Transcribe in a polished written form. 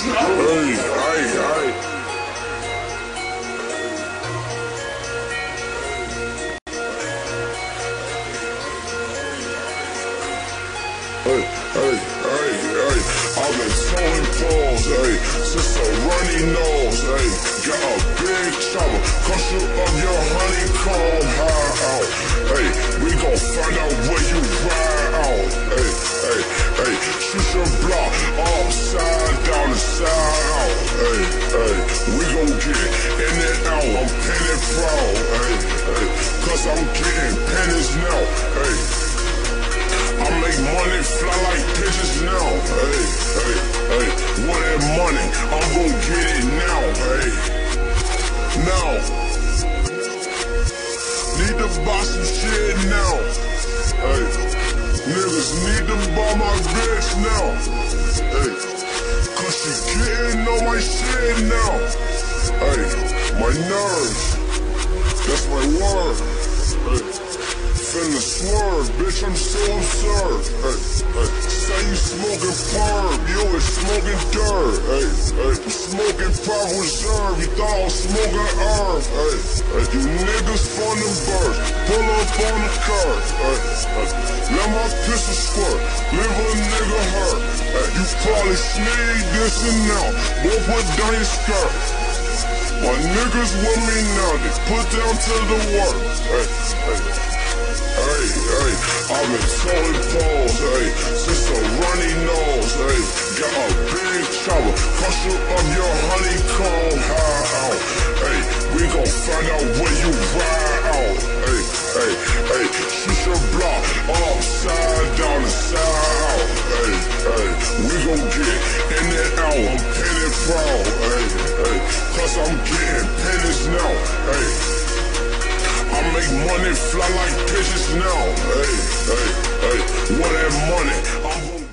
I've been throwing balls, since a runny nose, got a big chopper, crush you up your honeycomb high out, we gon' find out where you ride out, shoot your block upside down and side out, we gon' get in and out, I'm penny proud, cause I'm getting pennies now, I make money fly like pigeons now, want that money, I'm gon' get it now, now, need to buy some shit now, niggas need to buy my bitch now, cause she getting on my shit now, my nerves, that's my word, finna swerve, bitch, I'm so absurd. Say you smoking perm, you is smoking dirt. I'm smoking Pop Reserve, you thought I was smoking herb. You niggas from them birds, pull up on the curb. Let my pistol squirt, leave a nigga hurt. You probably sneak this and out, won't put down your skirt. My niggas with me now, they put down to the work. I've been throwing balls, since a runny nose, got a big chopper, crush you up your honeycomb high out, we gon' find out where you ride out, shoot your block upside down and side out, we gon' get in and out, I'm penny proud, cause I'm getting pennies now, I make money fly like pigeons now, want that money, I'm